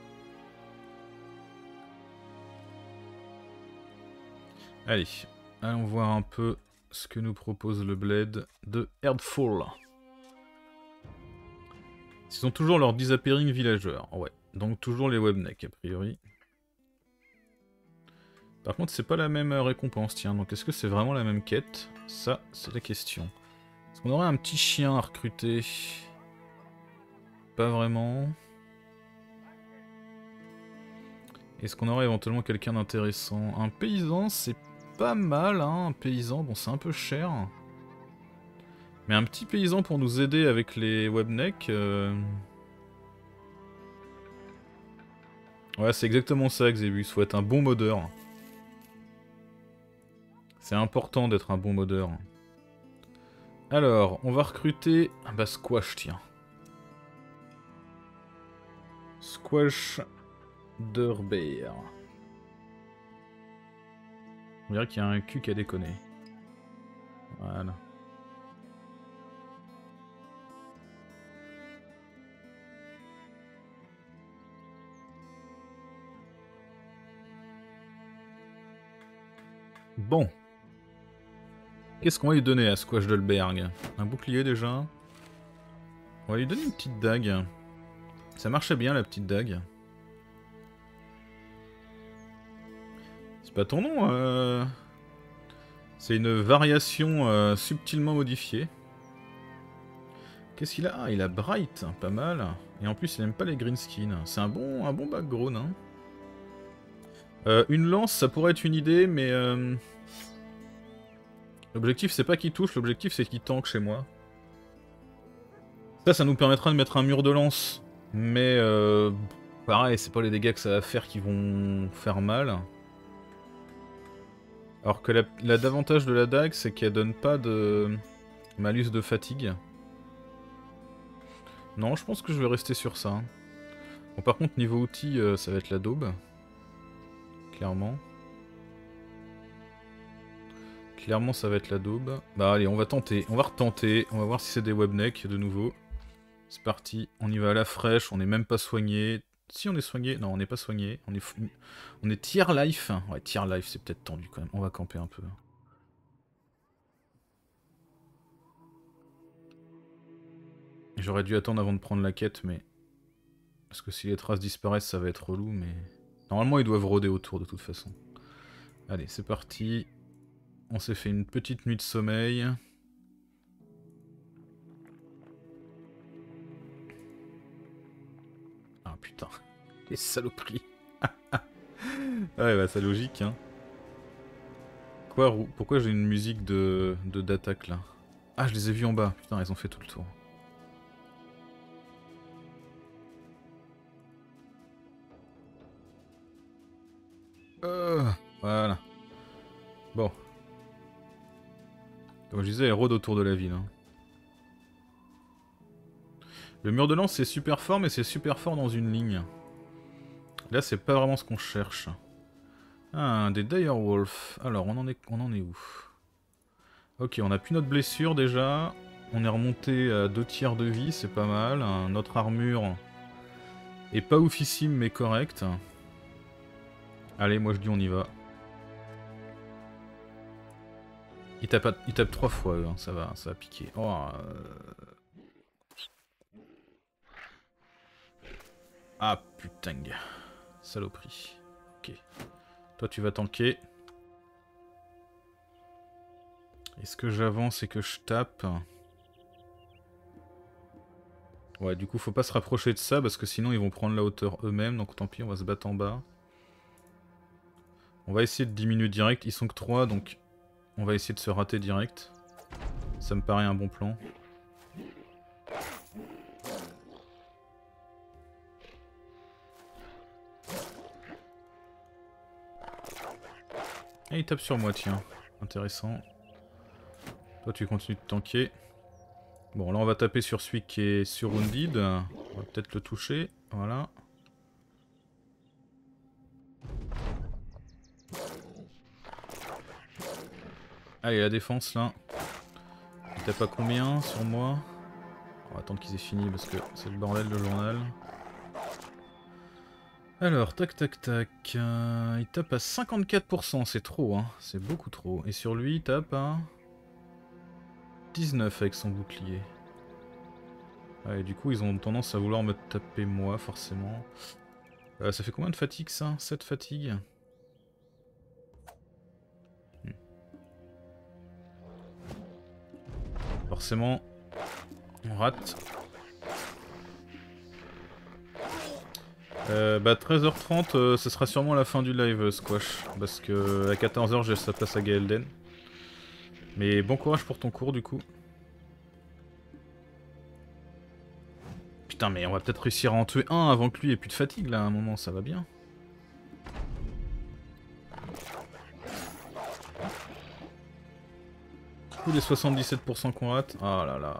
Allez, allons voir un peu ce que nous propose le bled de Erdfall. Ils ont toujours leur disappearing villageurs, ouais. Donc toujours les webnecks a priori. Par contre, c'est pas la même récompense, tiens. Donc est-ce que c'est vraiment la même quête? Ça, c'est la question. Est-ce qu'on aurait un petit chien à recruter? Pas vraiment. Est-ce qu'on aurait éventuellement quelqu'un d'intéressant? Un paysan, c'est pas mal, hein. Un paysan, bon, c'est un peu cher. Mais un petit paysan pour nous aider avec les webnecks... Euh... Ouais, c'est exactement ça, Xebus. Faut être un bon modeur. C'est important d'être un bon modeur. Alors, on va recruter... Ah bah, Squash, tiens. Squash d'Herbert. On dirait qu'il y a un cul qui a déconné. Voilà. Bon. Qu'est-ce qu'on va lui donner à Squash d'Holberg? Un bouclier déjà. On va lui donner une petite dague. Ça marchait bien la petite dague. C'est pas ton nom, euh... C'est une variation euh, subtilement modifiée. Qu'est-ce qu'il a? Ah, il a Bright, pas mal. Et en plus, il aime pas les greenskins. C'est un bon, un bon background, hein. Euh, une lance, ça pourrait être une idée, mais... Euh... L'objectif, c'est pas qu'il touche, l'objectif, c'est qu'il tank chez moi. Ça, ça nous permettra de mettre un mur de lance. Mais, euh... pareil, c'est pas les dégâts que ça va faire qui vont faire mal. Alors que la, la davantage de la dague, c'est qu'elle donne pas de malus de fatigue. Non, je pense que je vais rester sur ça. Bon, par contre, niveau outils, euh, ça va être la daube. Clairement. Clairement, ça va être la daube. Bah allez, on va tenter. On va retenter. On va voir si c'est des webnecks de nouveau. C'est parti. On y va à la fraîche. On n'est même pas soigné. Si on est soigné... Non, on n'est pas soigné. On est, on est tier life. Ouais, tier life, c'est peut-être tendu quand même. On va camper un peu. J'aurais dû attendre avant de prendre la quête, mais... Parce que si les traces disparaissent, ça va être relou, mais... Normalement, ils doivent rôder autour, de toute façon. Allez, c'est parti. On s'est fait une petite nuit de sommeil. Ah, putain. Les saloperies. Ouais, bah, c'est logique, hein. Quoi, Roux? Pourquoi j'ai une musique de de d'attaque, là? Ah, je les ai vus en bas. Putain, ils ont fait tout le tour. Euh, voilà. Bon. Comme je disais, elle rôde autour de la ville. Hein. Le mur de lance, c'est super fort, mais c'est super fort dans une ligne. Là, c'est pas vraiment ce qu'on cherche. Ah, des Direwolf. Alors, on en est, on en est où? Ok, on a plus notre blessure déjà. On est remonté à deux tiers de vie, c'est pas mal. Notre armure est pas oufissime, mais correcte. Allez, moi je dis on y va. Il tape, il tape trois fois, hein, ça va, ça va piquer. Oh, euh... Ah putain, saloperie. Ok. Toi tu vas tanker. Est-ce que j'avance et que je tape? Ouais, du coup faut pas se rapprocher de ça parce que sinon ils vont prendre la hauteur eux-mêmes, donc tant pis, on va se battre en bas. On va essayer de diminuer direct, ils sont que trois, donc on va essayer de se rater direct. Ça me paraît un bon plan. Et il tape sur moi, tiens. Intéressant. Toi tu continues de tanker. Bon, là on va taper sur celui qui est surwounded. On va peut-être le toucher. Voilà. Allez, la défense là. Il tape à combien sur moi? On va attendre qu'ils aient fini parce que c'est le bordel le journal. Alors, tac tac tac. Euh, il tape à cinquante-quatre pour cent, c'est trop, hein. C'est beaucoup trop. Et sur lui, il tape à dix-neuf avec son bouclier. Ouais, du coup, ils ont tendance à vouloir me taper moi, forcément. Euh, ça fait combien de fatigue ça? sept fatigue. Hmm. Forcément, on rate. Euh, bah treize heures trente, euh, ce sera sûrement la fin du live euh, Squash, parce que à quatorze heures j'ai sa place à Gaelden. Mais bon courage pour ton cours du coup. Putain mais on va peut-être réussir à en tuer un avant que lui ait plus de fatigue là à un moment, ça va bien. les soixante-dix-sept pour cent qu'on rate. Oh là là.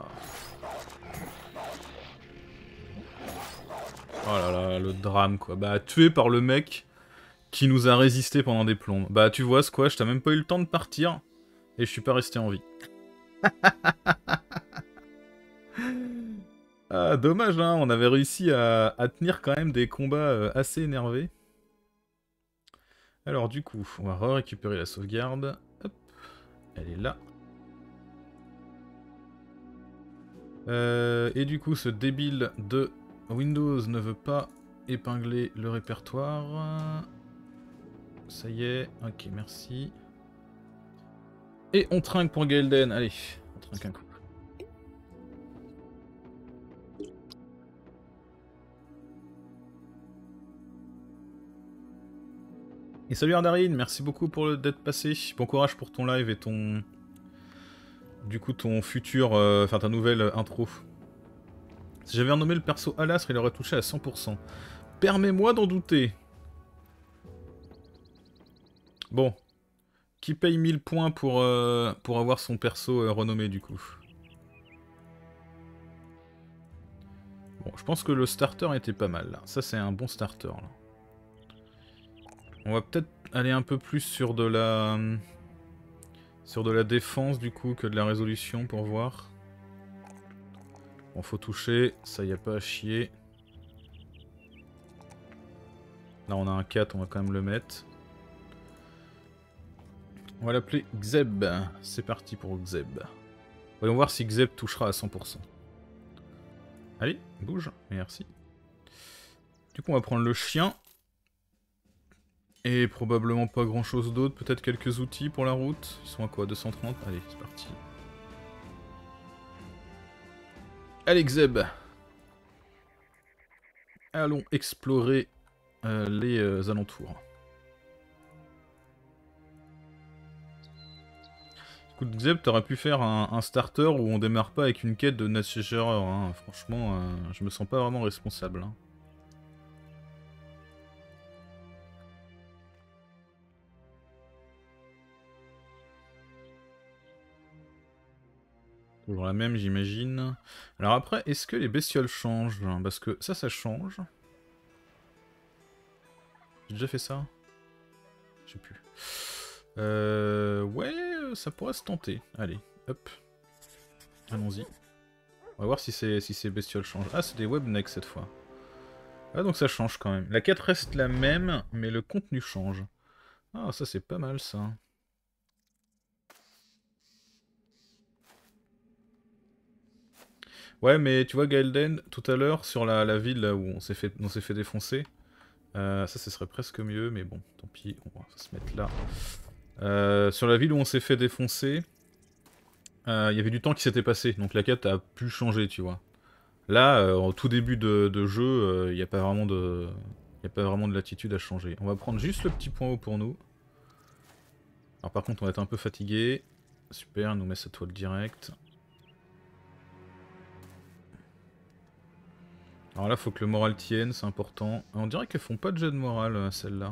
Oh là là, le drame quoi. Bah tué par le mec qui nous a résisté pendant des plombes. Bah tu vois Squash, t'as même pas eu le temps de partir et je suis pas resté en vie. Ah dommage hein, on avait réussi à, à tenir quand même des combats euh, assez énervés. Alors du coup, on va récupérer la sauvegarde. Hop, elle est là. Euh, et du coup, ce débile de Windows ne veut pas épingler le répertoire. Ça y est, ok, merci. Et on trinque pour Gaelden, allez, on trinque un coup. Et salut Ardarine, merci beaucoup pour d'être passé. Bon courage pour ton live et ton... Du coup, ton futur... Enfin, euh, ta nouvelle intro. Si j'avais renommé le perso Alastre, il aurait touché à cent pour cent. Permets-moi d'en douter. Bon. Qui paye mille points pour, euh, pour avoir son perso euh, renommé, du coup? Bon, je pense que le starter était pas mal, là. Ça, c'est un bon starter, là. On va peut-être aller un peu plus sur de la... Sur de la défense, du coup, que de la résolution, pour voir. Bon, faut toucher. Ça, y a pas à chier. Là, on a un quatre, on va quand même le mettre. On va l'appeler Xeb. C'est parti pour Xeb. Voyons voir si Xeb touchera à cent pour cent. Allez, bouge. Merci. Du coup, on va prendre le chien. Et probablement pas grand chose d'autre, peut-être quelques outils pour la route. Ils sont à quoi, deux cent trente? Allez, c'est parti. Allez Xeb. Allons explorer euh, les euh, alentours. Écoute Xeb, t'aurais pu faire un, un starter où on démarre pas avec une quête de Natchager, hein. Franchement, euh, je me sens pas vraiment responsable. Hein. Toujours la même, j'imagine. Alors après, est-ce que les bestioles changent? Parce que ça, ça change. J'ai déjà fait ça? Je sais plus. Euh... Ouais, ça pourrait se tenter. Allez, hop. Allons-y. On va voir si, si ces bestioles changent. Ah, c'est des webnecks cette fois. Ah, donc ça change quand même. La quête reste la même, mais le contenu change. Ah, ça c'est pas mal ça. Ouais, mais tu vois Gaelden, tout à l'heure, sur la, la ville là où on s'est fait, on s'est fait défoncer, euh, ça, ce serait presque mieux, mais bon, tant pis, on va se mettre là. Euh, sur la ville où on s'est fait défoncer, il euh, y avait du temps qui s'était passé, donc la quête a pu changer, tu vois. Là, euh, au tout début de, de jeu, il euh, n'y a pas vraiment de... Il n'y a pas vraiment de latitude à changer. On va prendre juste le petit point haut pour nous. Alors par contre, on va être un peu fatigué. Super, on nous met sa toile directe. Alors là, faut que le moral tienne, c'est important. On dirait qu'elles font pas de jet de morale, celles-là.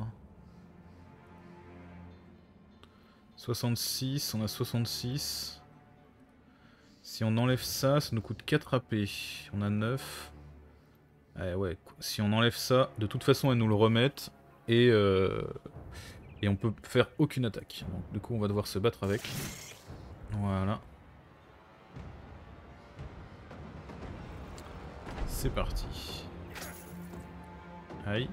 soixante-six, on a soixante-six. Si on enlève ça, ça nous coûte quatre A P. On a neuf. Ah ouais, si on enlève ça, de toute façon, elles nous le remettent. Et, euh, et on peut faire aucune attaque. Donc du coup, on va devoir se battre avec. Voilà. C'est parti. Aïe.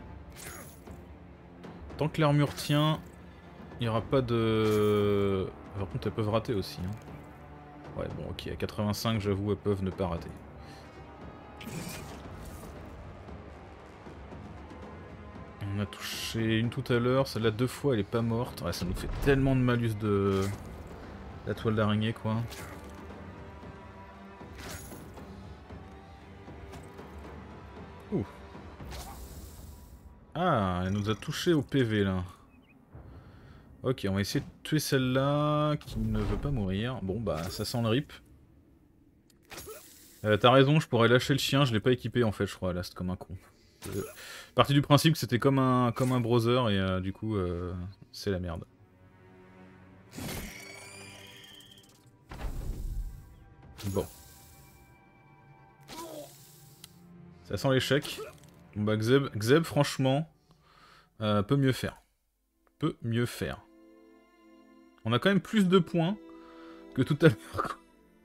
Tant que l'armure tient, il n'y aura pas de... Par contre, elles peuvent rater aussi. Hein. Ouais, bon, ok, à quatre-vingt-cinq, j'avoue, elles peuvent ne pas rater. On a touché une tout à l'heure, celle-là deux fois, elle est pas morte. Ouais, ça nous fait tellement de malus de... La toile d'araignée, quoi. Ouh. Ah, elle nous a touché au P V, là. Ok, on va essayer de tuer celle-là, qui ne veut pas mourir. Bon, bah, ça sent le rip. Euh, T'as raison, je pourrais lâcher le chien, je l'ai pas équipé, en fait, je crois, là, c'est comme un con. Euh, partie du principe que c'était comme un, comme un browser, et euh, du coup, euh, c'est la merde. Bon. Ça sent l'échec. Bon bah Xeb, Xeb franchement, euh, peut mieux faire. Peut mieux faire. On a quand même plus de points que tout à l'heure.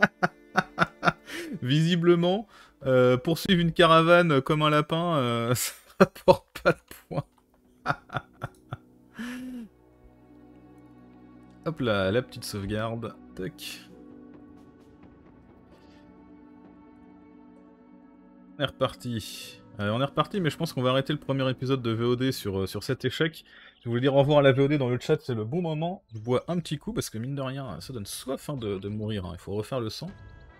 Visiblement, euh, poursuivre une caravane comme un lapin, euh, ça rapporte pas de points. Hop là, la petite sauvegarde. Tac. On est reparti. Euh, on est reparti, mais je pense qu'on va arrêter le premier épisode de V O D sur, euh, sur cet échec. Je voulais dire au revoir à la V O D dans le chat, c'est le bon moment. Je bois un petit coup, parce que mine de rien, ça donne soif hein, de, de mourir. Hein. Il faut refaire le sang.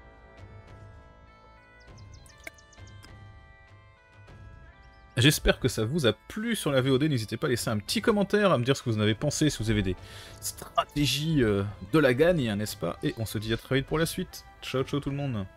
J'espère que ça vous a plu sur la V O D. N'hésitez pas à laisser un petit commentaire, à me dire ce que vous en avez pensé, si vous avez des stratégies euh, de la gagne, n'est-ce pas? Et on se dit à très vite pour la suite. Ciao, ciao tout le monde.